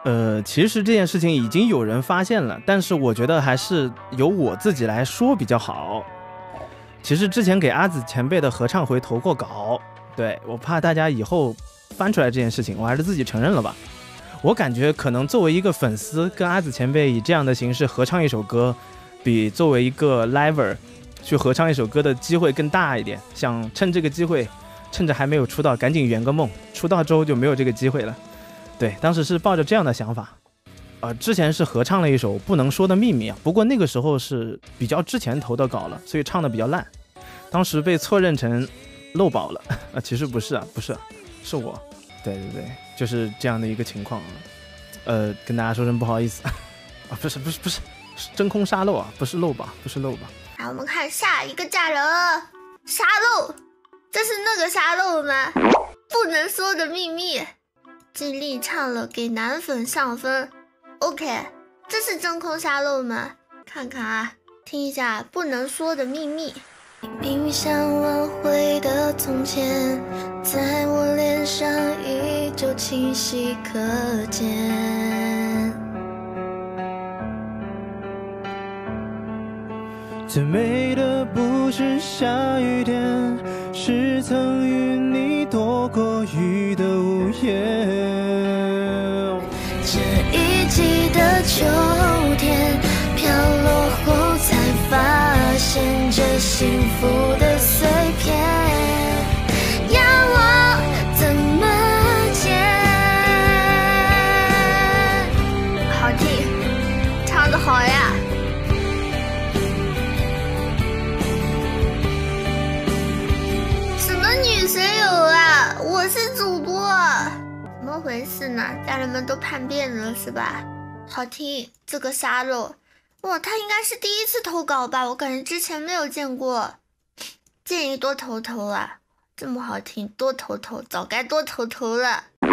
其实这件事情已经有人发现了，但是我觉得还是由我自己来说比较好。其实之前给阿紫前辈的合唱回投过稿，对，我怕大家以后翻出来这件事情，我还是自己承认了吧。我感觉可能作为一个粉丝跟阿紫前辈以这样的形式合唱一首歌，比作为一个 liver 去合唱一首歌的机会更大一点。想趁这个机会，趁着还没有出道，赶紧圆个梦，出道之后就没有这个机会了。对，当时是抱着这样的想法。之前是合唱了一首《不能说的秘密》啊，不过那个时候是比较之前投的稿了，所以唱的比较烂，当时被错认成漏保了其实不是啊，不是啊，是我，对，就是这样的一个情况。跟大家说声不好意思不是，是真空沙漏啊，不是漏保，不是漏保。 来，我们看下一个家人，沙漏，这是那个沙漏吗？不能说的秘密，尽力唱了，给男粉上分。OK， 这是真空沙漏吗？看看啊，听一下不能说的秘密。明明想挽回的从前，在我脸上依旧清晰可见。 最美的不是下雨天，是曾与你躲过雨的午夜。 这一季的秋天飘落后，才发现这幸福的碎片，要我怎么捡？好听，唱得好呀！什么女神友啊？我是主播。怎么回事呢？家人们都叛变了是吧？好听，这个沙漏，哇，他应该是第一次投稿吧？我感觉之前没有见过。建议多投投啊，这么好听，多投投，早该多投投了。